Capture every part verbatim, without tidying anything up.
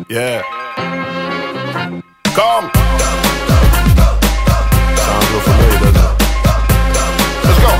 Yeah. Come. Sounds real familiar, doesn't it? Let's go.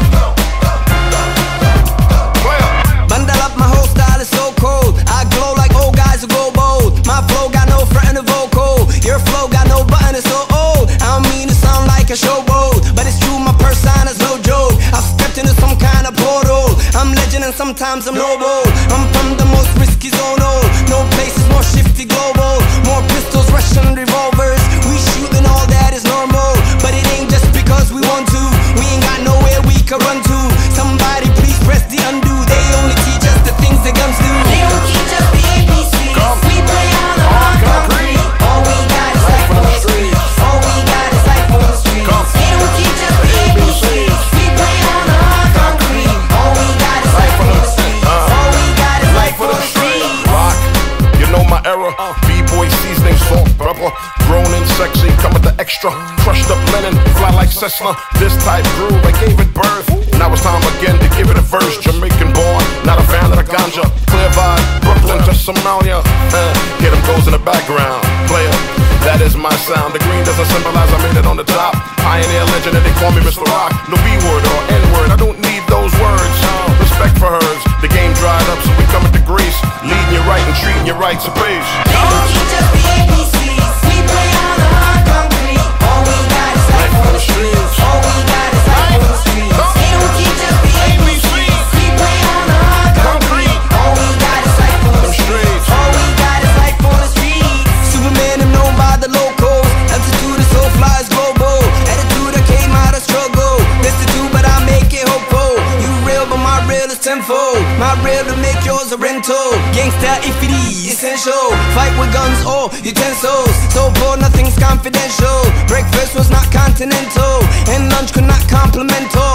Play up. Bundle up, my whole style is so cold. I glow like old guys who go bold. My flow got no front in the vocal. Your flow got no button, it's so old. I don't mean to sound like a showboat, but it's true, my persona's no joke. I've stepped into some kind of portal. I'm legend and sometimes I'm noble. I'm from the most risky zone, oh. No place is more shifty global. More pistols, Russian revolvers. We shoot and all that is normal, but it ain't just because we want to. We ain't got nowhere we can run to. Somebody please press the undo. They only teach us the things the guns do. They don't teach us the A B Cs. We play on the hard concrete. All we got is life on the streets. All we got is life on the streets. They don't teach us the A B Cs. We play on the hard concrete. All we got is life on the streets. All we got is life on the streets. Rock, you know my era. B-boy seasoning, salt, pepper. Grown and sexy, come with the extra. Crushed up linen, fly like Cessna. This type groove, I gave it birth. Now it's time again to give it a verse. Jamaican born, not a fan of the ganja. Clear vibe, Brooklyn to Somalia. Uh, Hear them goes in the background. Player, that is my sound. The green doesn't symbolize I made it on the top. Pioneer legend and they call me Mister Rock. No B-word or N-word, I don't need those words. Respect for hers, the game dried up so we coming to Greece. Leading you right and treating you right, so peace. They don't teach us the A B Cs. We play on the hard concrete. All we got is life on the streets. All we got is life on the streets. They don't teach us the A B Cs. We play on the hard concrete. All we got is life on the streets. All we got is life on the streets. Superman, I'm known by the locals. Altitude is so fly, it's global. Attitude, I came out of struggle. Destitute, but I make it hopeful. You real, but my real is tenfold. My real to make yours a rental. Gangsta if it is essential. Fight with guns or utensils. So poor, nothing's confidential. Breakfast was not continental, and lunch could not complemental.